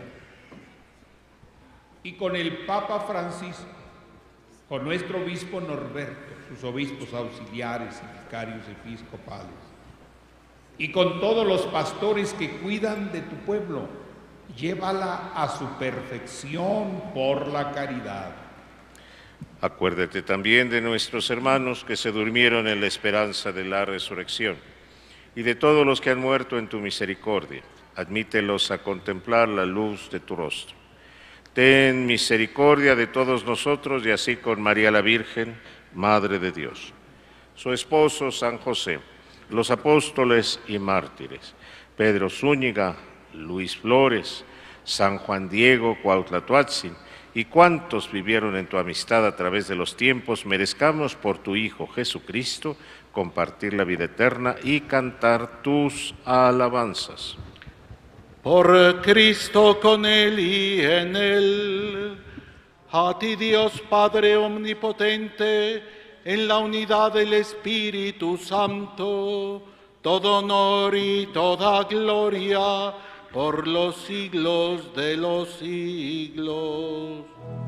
y con el Papa Francisco, con nuestro obispo Norberto, sus obispos auxiliares y vicarios episcopales, y con todos los pastores que cuidan de tu pueblo, llévala a su perfección por la caridad. Acuérdate también de nuestros hermanos que se durmieron en la esperanza de la resurrección, y de todos los que han muerto en tu misericordia. Admítelos a contemplar la luz de tu rostro. Ten misericordia de todos nosotros, y así con María la Virgen, Madre de Dios, su esposo San José, los apóstoles y mártires, Pedro Zúñiga, Luis Flores, San Juan Diego Cuauhtlatoatzin, y cuantos vivieron en tu amistad a través de los tiempos, merezcamos por tu Hijo Jesucristo compartir la vida eterna y cantar tus alabanzas. Por Cristo, con Él y en Él, a ti Dios Padre Omnipotente, en la unidad del Espíritu Santo, todo honor y toda gloria por los siglos de los siglos.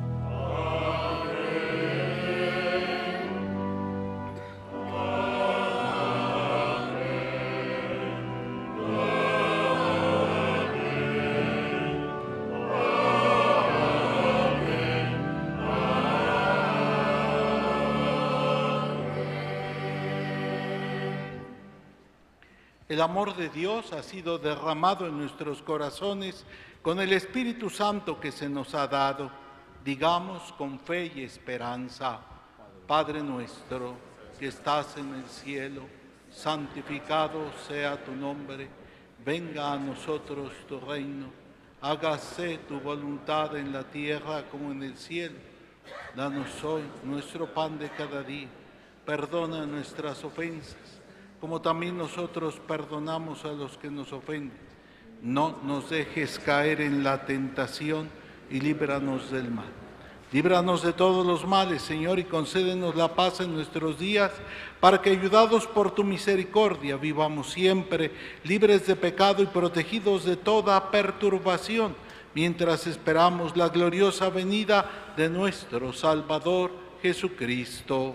El amor de Dios ha sido derramado en nuestros corazones con el Espíritu Santo que se nos ha dado. Digamos con fe y esperanza: Padre nuestro que estás en el cielo, santificado sea tu nombre. Venga a nosotros tu reino. Hágase tu voluntad en la tierra como en el cielo. Danos hoy nuestro pan de cada día. Perdona nuestras ofensas, como también nosotros perdonamos a los que nos ofenden. No nos dejes caer en la tentación y líbranos del mal. Líbranos de todos los males, Señor, y concédenos la paz en nuestros días, para que, ayudados por tu misericordia, vivamos siempre libres de pecado y protegidos de toda perturbación, mientras esperamos la gloriosa venida de nuestro Salvador Jesucristo.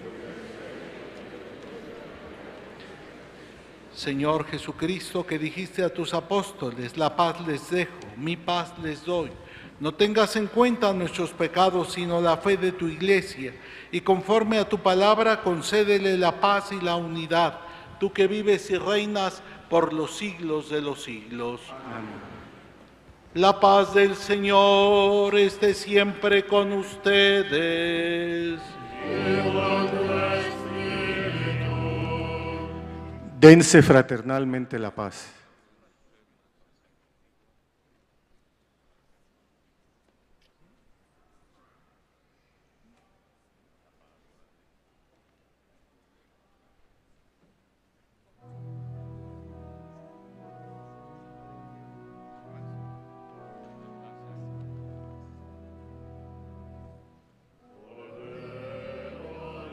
Señor Jesucristo, que dijiste a tus apóstoles: la paz les dejo, mi paz les doy. No tengas en cuenta nuestros pecados, sino la fe de tu iglesia, y conforme a tu palabra concédele la paz y la unidad, tú que vives y reinas por los siglos de los siglos. Amén. La paz del Señor esté siempre con ustedes. Dense fraternalmente la paz.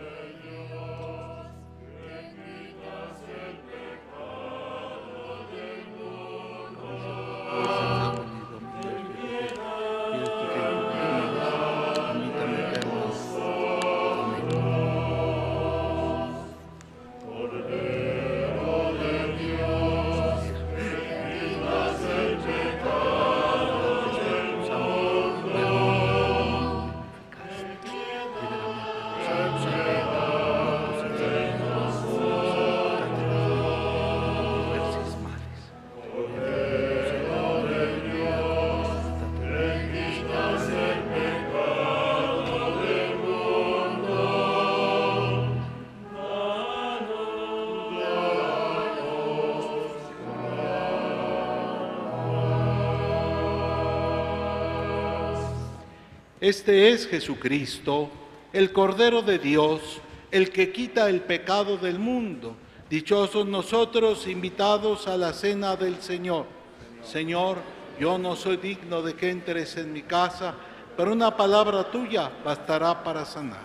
Que quitas el pecado de Este es Jesucristo, el Cordero de Dios, el que quita el pecado del mundo. Dichosos nosotros invitados a la cena del Señor. Señor, yo no soy digno de que entres en mi casa, pero una palabra tuya bastará para sanar.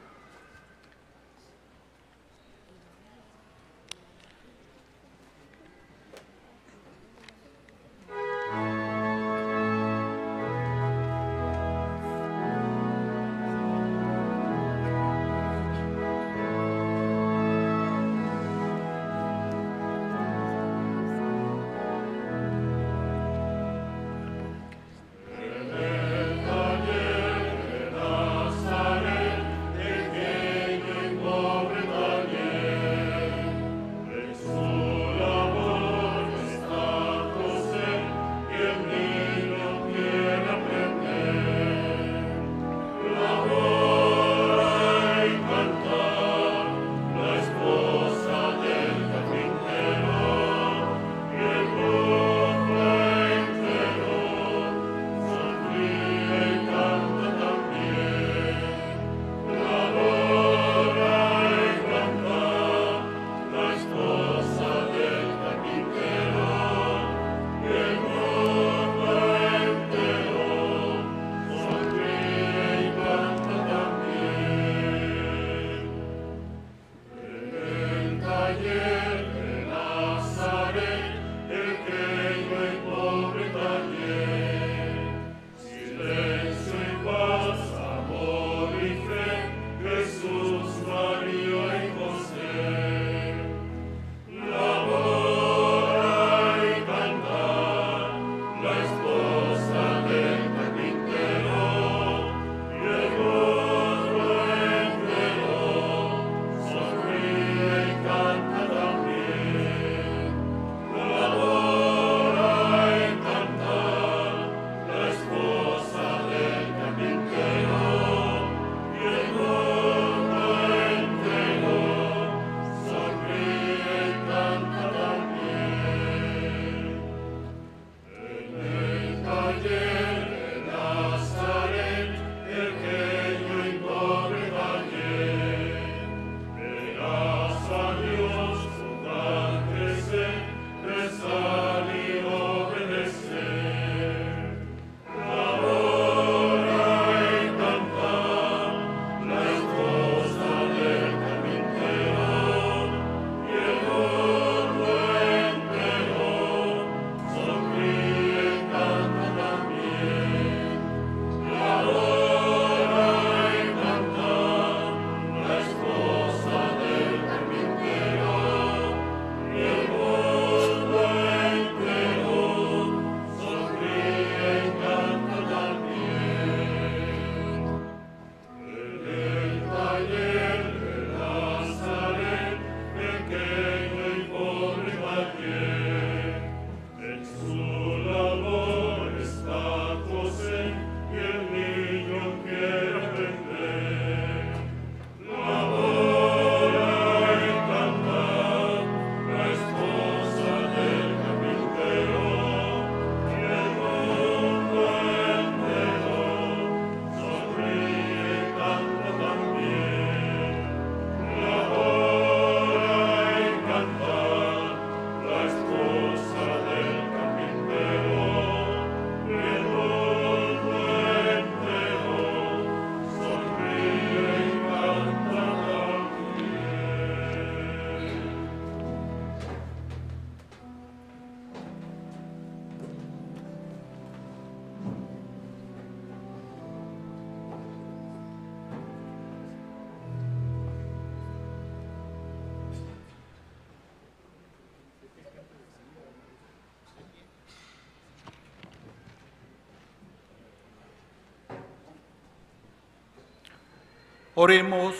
Oremos.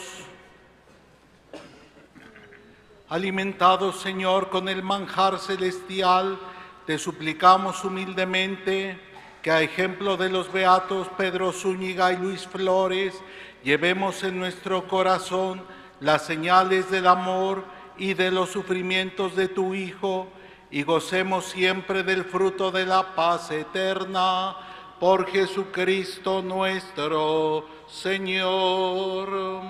Alimentados, Señor, con el manjar celestial, te suplicamos humildemente que a ejemplo de los beatos Pedro Zúñiga y Luis Flores, llevemos en nuestro corazón las señales del amor y de los sufrimientos de tu Hijo, y gocemos siempre del fruto de la paz eterna. Por Jesucristo nuestro Señor.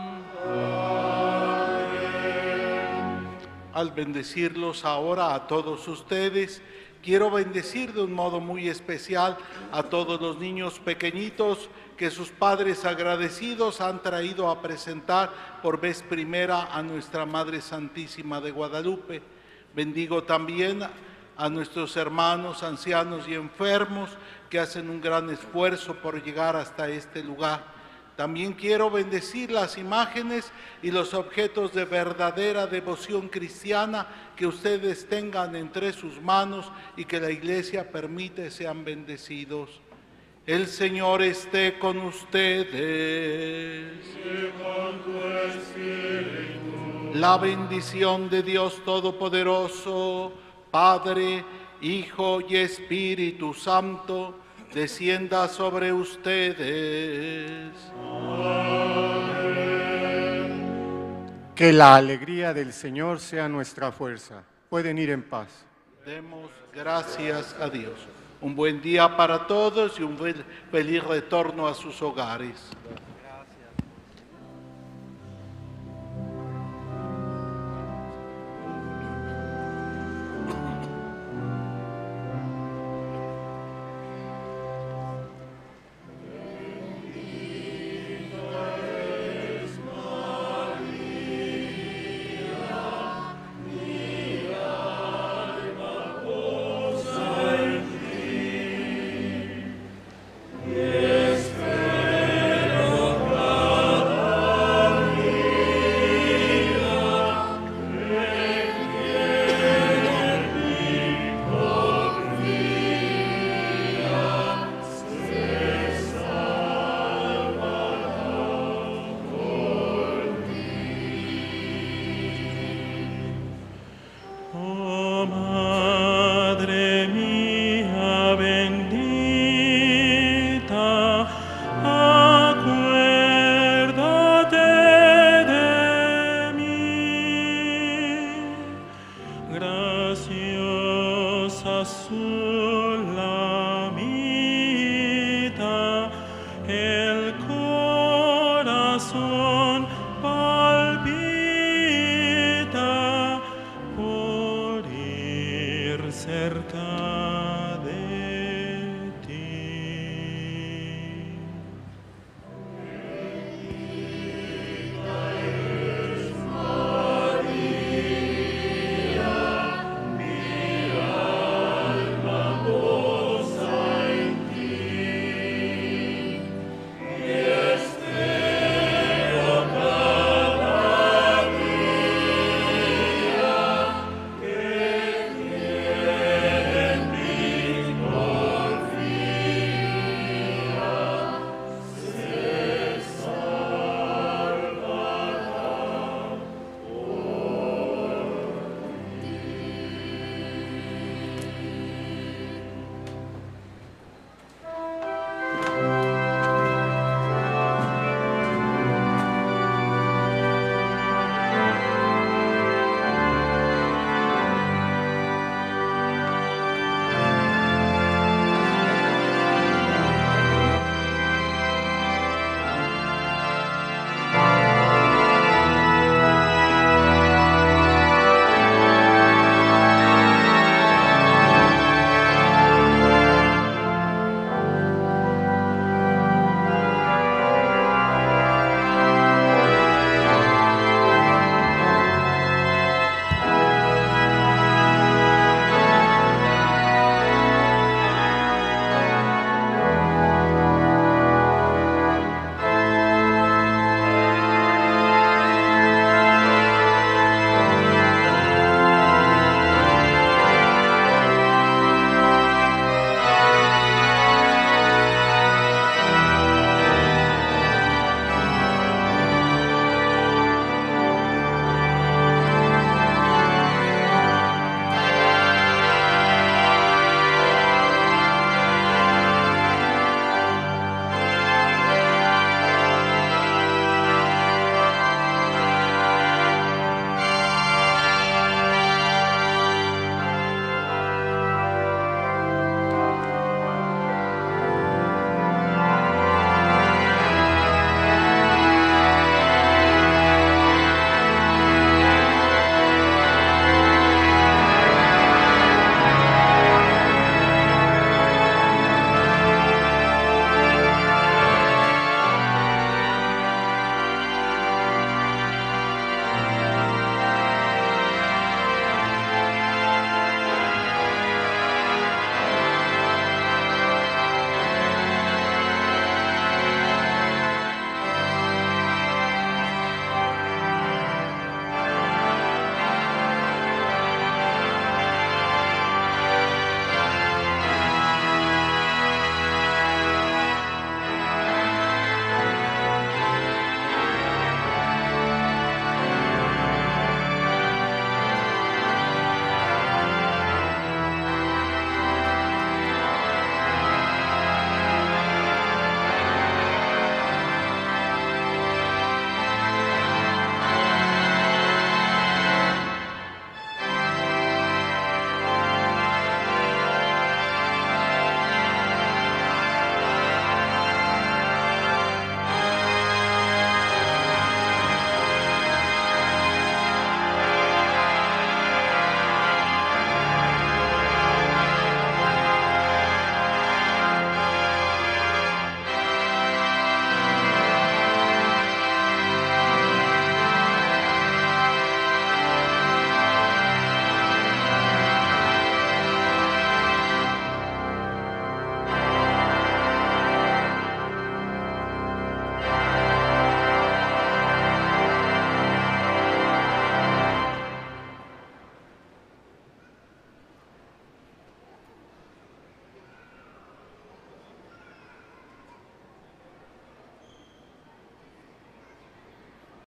Al bendecirlos ahora a todos ustedes, quiero bendecir de un modo muy especial a todos los niños pequeñitos que sus padres agradecidos han traído a presentar por vez primera a nuestra Madre Santísima de Guadalupe. Bendigo también a nuestros hermanos ancianos y enfermos que hacen un gran esfuerzo por llegar hasta este lugar. También quiero bendecir las imágenes y los objetos de verdadera devoción cristiana que ustedes tengan entre sus manos y que la Iglesia permite sean bendecidos. El Señor esté con ustedes. Y con tu espíritu. La bendición de Dios Todopoderoso, Padre, Hijo y Espíritu Santo, descienda sobre ustedes. Que la alegría del Señor sea nuestra fuerza. Pueden ir en paz. Demos gracias a Dios. Un buen día para todos y un feliz retorno a sus hogares.